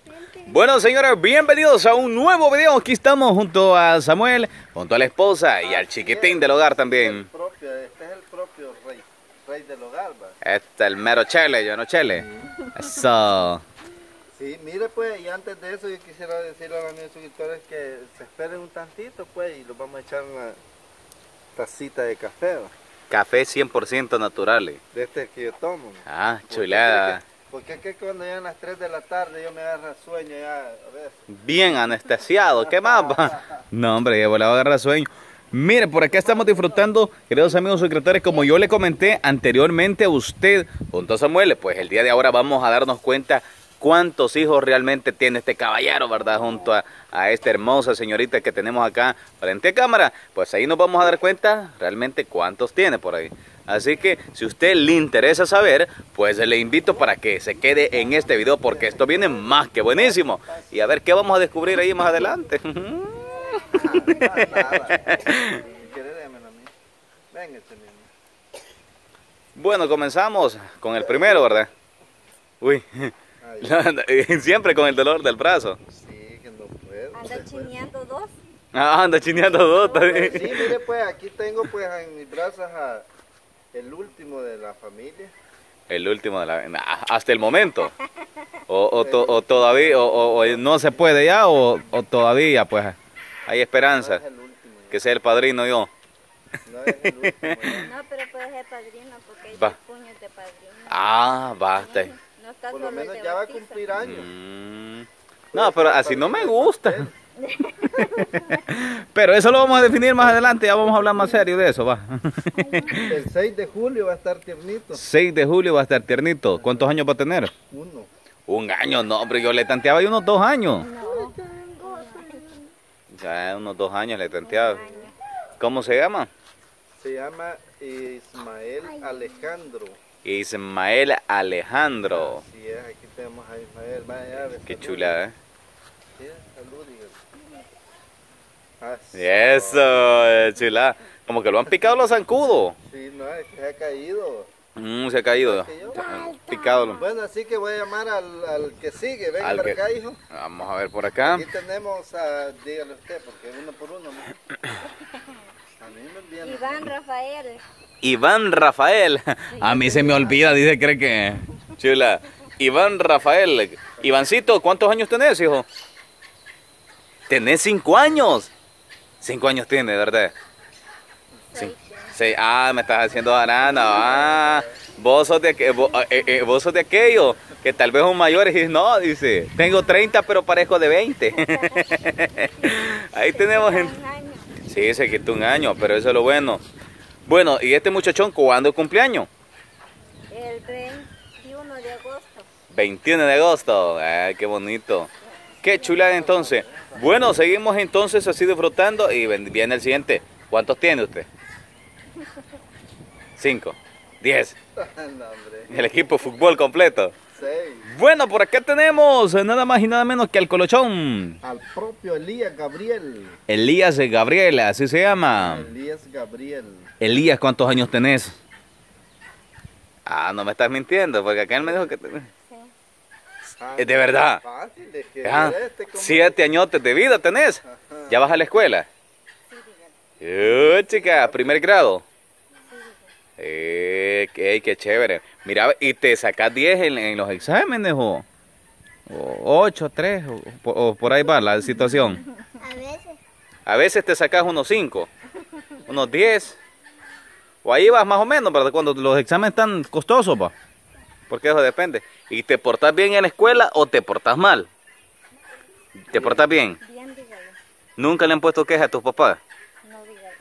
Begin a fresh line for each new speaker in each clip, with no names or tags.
Bueno, señores, bienvenidos a un nuevo video. Aquí estamos junto a Samuel, junto a la esposa y al chiquitín del hogar también.
Este es el propio rey del hogar, ¿va?
Este es el mero Chele, yo no Chele. Eso.
Sí, mire pues, y antes de eso yo quisiera decirle a los amigos suscriptores que se esperen un tantito pues y los vamos a echar una tacita de café, ¿va?
Café 100% natural.
De este que yo tomo.
Ah, chulada.
Porque es que cuando llegan las 3 de la tarde yo me agarra sueño ya a veces.
Bien anestesiado, ¿qué más? No, hombre, ya volaba a agarrar sueño. Mire, por acá estamos disfrutando, queridos amigos suscriptores, como yo le comenté anteriormente a usted, junto a Samuel, pues el día de ahora vamos a darnos cuenta cuántos hijos realmente tiene este caballero, ¿verdad? Junto a esta hermosa señorita que tenemos acá frente a cámara, pues ahí nos vamos a dar cuenta realmente cuántos tiene por ahí. Así que si a usted le interesa saber, pues le invito para que se quede en este video porque esto viene más que buenísimo. Y a ver qué vamos a descubrir ahí más adelante. Bueno, comenzamos con el primero, ¿verdad? Uy, siempre con el dolor del brazo.
Sí, que no puedo.
Anda chineando dos.
Ah, anda chineando dos también.
Sí, mire pues, aquí tengo pues en mis brazos el último de la familia.
El último de la... hasta el momento. O todavía, o no se puede ya, o todavía pues hay esperanza.
No es el último,
que sea el padrino yo.
No es el último.
No, pero puede ser padrino porque hay
Va.
2 puños de padrino.
Ah, basta.
No está
Por lo
solo el
menos
de
ya va a
bautizo.
cumplir años.
No, pero así no me gusta. Pero eso lo vamos a definir más adelante, ya vamos a hablar más serio de eso, va.
El 6 de julio va a estar tiernito.
6 de julio va a estar tiernito. ¿Cuántos años va a tener?
1.
Un año, no, hombre, yo le tanteaba y unos 2 años.
No,
Ya unos 2 años le tanteaba. ¿Cómo se llama?
Se llama Ismael Alejandro.
Ismael Alejandro.
Así es, aquí tenemos a Ismael. Vaya,
Qué chula, ¿eh?
Sí, salud, dígale. Así.
Eso, chula. Como que lo han picado los zancudos.
Sí, no, es que se ha caído.
Se ha caído. Picado.
Bueno, así que voy a llamar al que sigue. Venga
Al
para
que-
acá, hijo.
Vamos a ver por acá.
Aquí tenemos a, dígale usted, porque uno por uno. ¿No? A mí me viene.
Iván Rafael.
Iván Rafael. A mí se me olvida, dice, cree que... Chula. Iván Rafael. Ivancito, ¿cuántos años tenés, hijo? Tenés 5 años. 5 años tiene, ¿verdad? Sí. Sí. Ah, me estás haciendo banana. Ah, vos sos de aquello que tal vez un mayor y dices, no, dice, tengo 30 pero parezco de 20. Ahí tenemos gente. Sí, se quitó un año, pero eso es lo bueno. Bueno, ¿y este muchachón cuándo cumpleaños?
El 21 de agosto.
21 de agosto. Ay, qué bonito. Qué chulada entonces. Bueno, seguimos entonces así disfrutando y viene el siguiente. ¿Cuántos tiene usted? 5, 10.
No, hombre.
El equipo de fútbol completo.
6.
Bueno, por acá tenemos nada más y nada menos que al colochón.
Al propio Elías Gabriel.
Elías Gabriel, así se llama.
Elías Gabriel.
Elías, ¿cuántos años tenés? Ah, no me estás mintiendo, porque acá él me dijo que tenés.
Ah,
¿Es de verdad?
fácil, de que
Ah,
como...
7 añotes de vida tenés.
Ajá.
¿Ya vas a la escuela? Chica, primer grado. Qué chévere. Mira, y te sacas 10 en los exámenes o 8, 3 o por ahí va la situación.
A veces.
A veces te sacas unos 5, unos 10. O ahí vas más o menos, ¿verdad? Cuando los exámenes están costosos, pa. Porque eso depende. ¿Y te portas bien en la escuela o te portas mal? ¿Te portas bien?
Bien, dígalo.
¿Nunca le han puesto queja a tus papás?
No, dígalo.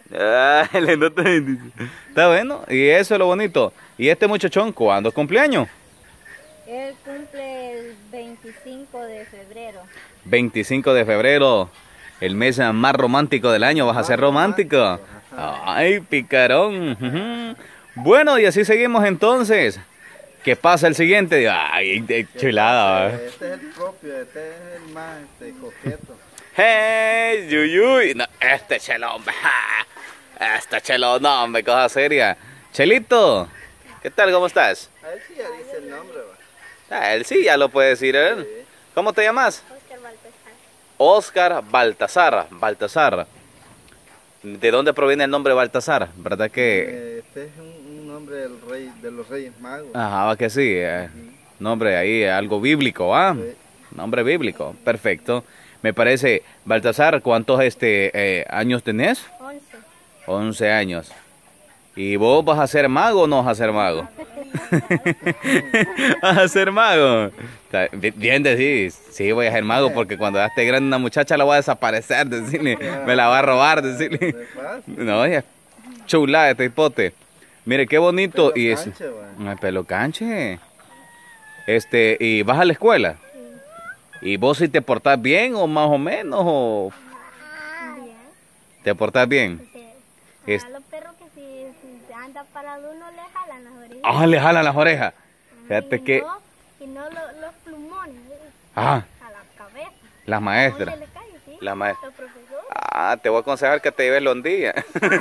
Está bueno, y eso es lo bonito. ¿Y este muchachón cuándo es cumpleaños?
Él cumple el 25 de febrero.
25 de febrero, el mes más romántico del año. ¿Vas a ser romántico? Ay, picarón. Ujú. Bueno, y así seguimos entonces. ¿Qué pasa el siguiente? Ay, de chulada.
Este es el propio, este es el más coqueto.
Hey, yuyuy. No, este chelón, este chelón, no, hombre, cosa seria. Chelito, ¿qué tal? ¿Cómo estás?
A él sí ya dice el nombre, va.
Él sí, ya lo puede decir él.
Sí.
¿Cómo te llamas?
Oscar Baltasar.
Oscar Baltasar. Baltasar. ¿De dónde proviene el nombre Baltasar? ¿Verdad que...?
Este es un nombre del rey, de los Reyes Magos.
Ajá, va que sí. Nombre ahí, algo bíblico, ¿ah?
Sí.
Nombre bíblico, perfecto. Me parece, Baltasar, ¿cuántos años tenés?
11.
11 años. ¿Y vos vas a ser mago o no vas a ser mago? ¿Vas a ser mago? Bien decís, sí voy a ser mago porque cuando ya esté grande una muchacha la voy a desaparecer, decirle, me la va a robar, decirle.
No es fácil.
No, ya chula este hipote. Mire qué bonito
Pelo
y es
canche, va.
un pelo canche. ¿Y vas a la escuela? ¿Y vos si te portás bien o más o menos o
Bien.
te portás bien?
Sí.
Es-
A los perros que si se anda parado uno le jalan las orejas.
Ah, le jalan las orejas. Fíjate
Y
que
no, y no los plumones
ah,
a la cabeza.
las maestras.
¿Dónde le cae, sí?
La maestra.
Los profesores.
Ah, te voy a aconsejar que te lleves londilla.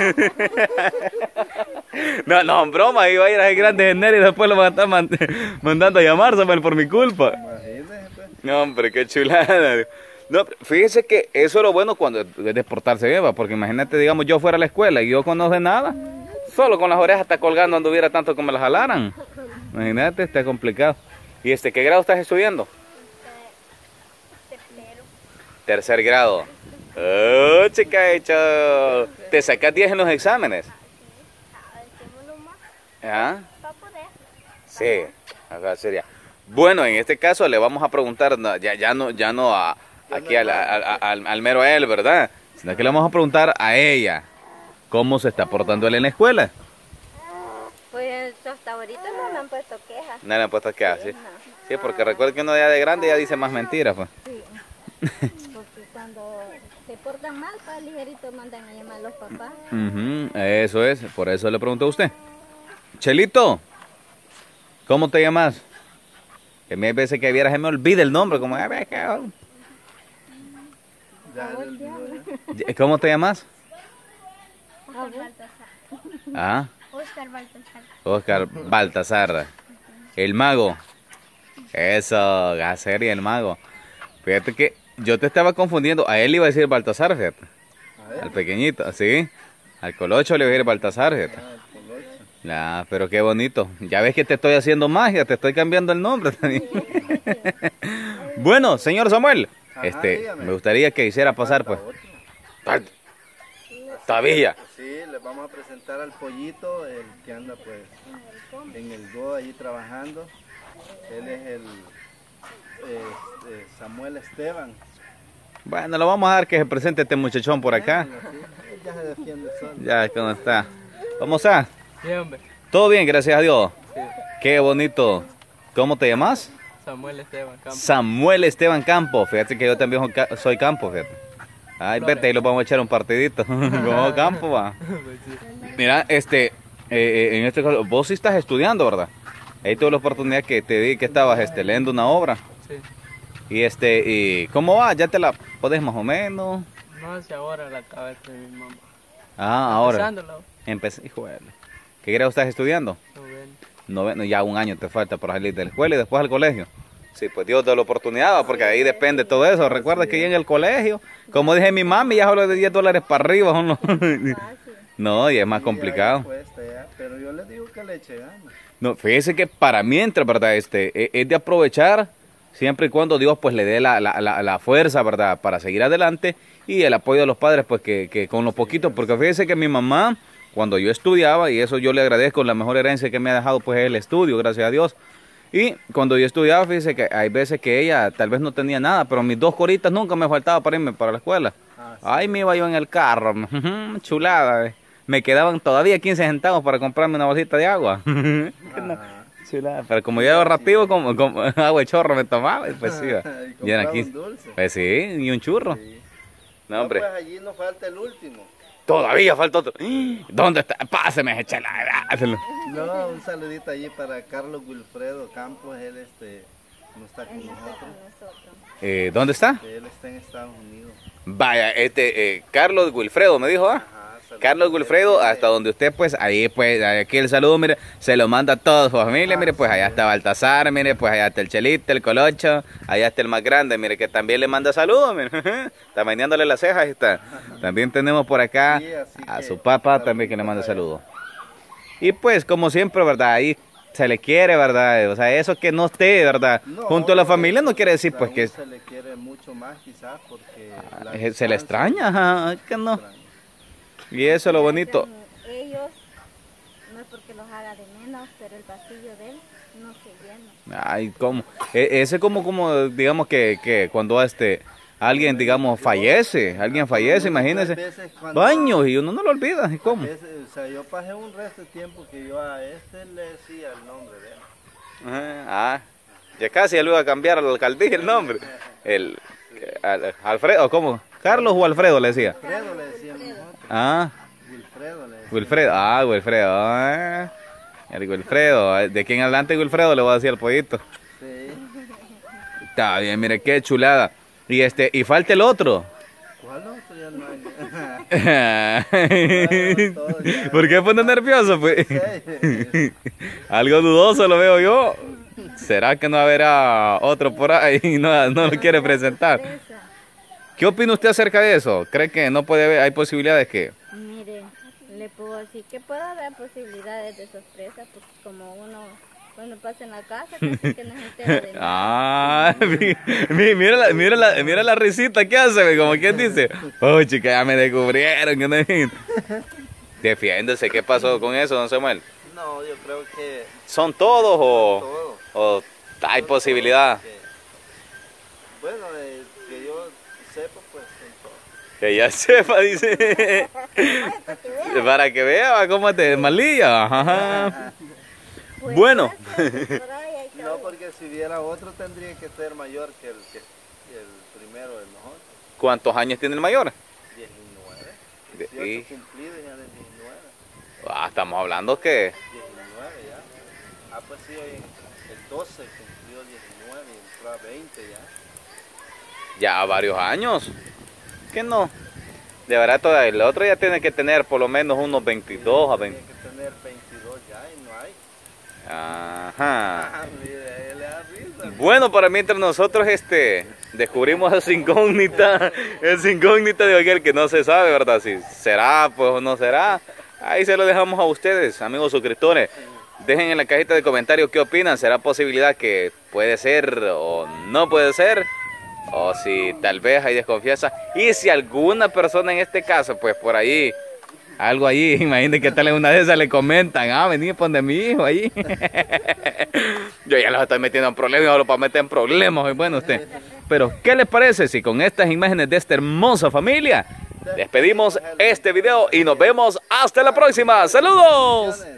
No, no, en broma, iba a ir a ser grande en y después lo van a estar mandando a llamar, Samuel, por mi culpa.
Imagínese, pues.
No, hombre, qué chulada. No, fíjese que eso es lo bueno cuando es de portarse bien, va, porque imagínate, digamos, yo fuera a la escuela y yo no sé nada, solo con las orejas hasta colgando anduviera tanto como me las jalaran. Imagínate, está complicado. ¿Y qué grado estás estudiando?
Tercero.
Tercer grado. Oh, chica, hecho. ¿Te sacas 10 en los exámenes?
Decimos más
¿Ah?
para poder.
Sí, acá sería. Bueno, en este caso le vamos a preguntar, no, ya no aquí al mero a él, ¿verdad? Sino que le vamos a preguntar a ella cómo se está portando él en la escuela.
Pues hasta ahorita no me han puesto quejas.
Nadie le ha puesto que hacer. Sí, porque recuerda que uno ya de grande ya dice más mentiras, pues.
Sí. Porque cuando se portan mal, pues ligerito mandan a llamar a los papás.
Ujú, eso es, por eso le pregunto a usted. Chelito, ¿cómo te llamas? Que me veces que viera se me olvida el nombre, como
Ya le olvidó ya.
¿cómo te llamas?
Oscar Baltasar.
Ah,
Oscar Baltasar.
Oscar Baltasar, el mago. Eso, Gaceria, el mago. Fíjate que yo te estaba confundiendo, a él iba a decir Baltasar, fíjate.
A ver.
Al pequeñito, sí. Al colocho le iba a decir Baltasar, fíjate.
Ah, el colocho.
Ah, pero qué bonito. Ya ves que te estoy haciendo magia, te estoy cambiando el nombre también. Bueno, señor Samuel,
Ajá, dígame.
me gustaría que hiciera pasar, pues.
Falta otro.
Todavía.
Sí, les vamos a presentar al pollito, el que anda pues en el GO allí trabajando. Él es el Samuel Esteban.
Bueno, lo vamos a dar que se presente este muchachón por acá.
Sí, él ya se defiende solo.
Ya, ¿cómo está? ¿Cómo está?
Sí, hombre.
Todo bien, gracias a Dios.
Sí.
Qué bonito. ¿Cómo te llamas?
Samuel Esteban Campos.
Samuel Esteban Campos. Fíjate que yo también soy Campos, fíjate. Ay, vete, ahí lo vamos a echar un partidito. Como Campos, va.
Pues sí.
Mira, en este caso, vos sí estás estudiando, ¿verdad? Ahí tuve la oportunidad que te di que estabas leyendo una obra.
Sí.
Y ¿cómo va? ¿Ya te la podés más o menos?
No sé ahora la cabeza de mi mamá.
Ah, ahora.
Empezándolo.
Empecé, hijo de... ¿Qué grado estás estudiando?
Noveno.
Noveno, ya un año te falta para salir de la escuela y después al colegio. Sí, pues Dios da la oportunidad, ¿va? Porque ahí depende todo eso. Recuerda que ya en el colegio, como dije mi mami, ya solo de $10 para arriba. ¿No? No, y es más complicado.
Ya cuesta ya, pero yo les digo que le eche ganas.
No, fíjese que para mientras, ¿verdad? Es de aprovechar siempre y cuando Dios pues le dé la fuerza, ¿verdad? Para seguir adelante y el apoyo de los padres pues que con lo poquito, porque fíjese que mi mamá, cuando yo estudiaba, y eso yo le agradezco, la mejor herencia que me ha dejado pues es el estudio, gracias a Dios. Y cuando yo estudiaba, fíjese que hay veces que ella tal vez no tenía nada, pero mis 2 coritas nunca me faltaba para irme para la escuela.
Ah, sí.
Ay, me iba yo en el carro, chulada. Me quedaban todavía 15 centavos para comprarme una bolsita de agua.
Ajá.
Chulada. Pero como yo era rápido, como agua de chorro me tomaba, y pues sí, va.
Y
Y eran
compraba
15.
un dulce.
Pues sí, y un churro.
Sí.
No, hombre.
Pues allí nos falta el último.
Todavía falta otro. ¿Dónde está? Páseme, chelada.
No, un saludito allí para Carlos Wilfredo Campos, él no está con nosotros,
¿Dónde está?
él está en Estados Unidos.
Vaya, Carlos Wilfredo me dijo, ¿ah?
Ajá,
Carlos Wilfredo, hasta donde usted, pues, ahí, pues, aquí el saludo, mire, se lo manda a toda su familia, mire, pues, allá está Baltasar, mire, pues, allá está el Chelito, el Colocho, allá está el más grande, mire, que también le manda saludos, mire, está meneándole las cejas, ahí está. También tenemos por acá a su papá también que le manda saludos. Y, pues, como siempre, ¿verdad? Ahí se le quiere, ¿verdad? O sea, eso que no esté, ¿verdad?
No,
junto a la familia no quiere decir, pues, que
se le quiere mucho más quizás porque
se le extraña, ajá, que no. Y eso es lo bonito.
Ellos, no es porque los haga de menos, pero el pasillo de él no se llena.
Ay, ¿cómo? Ese como digamos que cuando alguien, digamos, fallece, imagínese, años y uno no lo olvida, ¿y cómo?
O sea, yo pasé un resto de tiempo que yo a este le decía el nombre de él.
Ya casi ya le iba a cambiar al alcaldía el nombre. Alfredo, ¿cómo? ¿Carlos o Alfredo le decía?
Wilfredo le decíamos nosotros. Wilfredo le decía.
Wilfredo, el Wilfredo, de aquí en adelante Wilfredo le voy a decir al pollito.
Sí.
Está bien, mire qué chulada. Y falta el otro.
¿Cuál otro? Ya no hay.
¿Por qué pone nervioso, pues?
Sí.
Algo dudoso lo veo yo. ¿Será que no habrá otro por ahí y no lo quiere presentar? ¿Qué opina usted acerca de eso? ¿Cree que no puede haber, hay posibilidades que...?
Mire, le puedo decir que puede haber posibilidades de sorpresa, porque como uno cuando pasa en la casa, casi que no se entera de nada.
Mira la risita que hace, como quien dice. Oh, chica, ya me descubrieron. Defiéndese, ¿qué pasó con eso, don Samuel?
No, yo creo que...
¿Son todos
Todo.
o hay posibilidad?
Bueno, que yo sepa, pues son todos.
Que ya sepa, dice. Para que vea cómo te malilla. Ajá.
Pues,
Bueno.
por ahí hay que
No, porque si viera otro tendría que ser mayor que el primero de nosotros.
¿Cuántos años tiene el mayor?
19. 18 cumplido ya de 19.
Estamos hablando que...
19 ya. Pues sí, el 12 cumplió 19 y entró a 20 ya.
Ya varios años. ¿Qué no? De verdad, todavía el otro ya tiene que tener por lo menos unos 22 a 20.
Tiene que tener 22 ya y no hay.
Ajá.
Mire, él le da risa.
Bueno, para mientras nosotros descubrimos esa incógnita de aquel que no se sabe, ¿verdad? Si será, pues o no será. Ahí se lo dejamos a ustedes, amigos suscriptores. Dejen en la cajita de comentarios qué opinan. ¿Será posibilidad que puede ser o no puede ser? O si tal vez hay desconfianza. Y si alguna persona en este caso, pues por ahí, algo ahí, imagínense que tal en una de esas le comentan, vení, pon de mi hijo ahí. Yo ya los estoy metiendo en problemas, solo para meter en problemas, bueno usted. Pero, ¿qué les parece si con estas imágenes de esta hermosa familia despedimos este video y nos vemos hasta la próxima? ¡Saludos!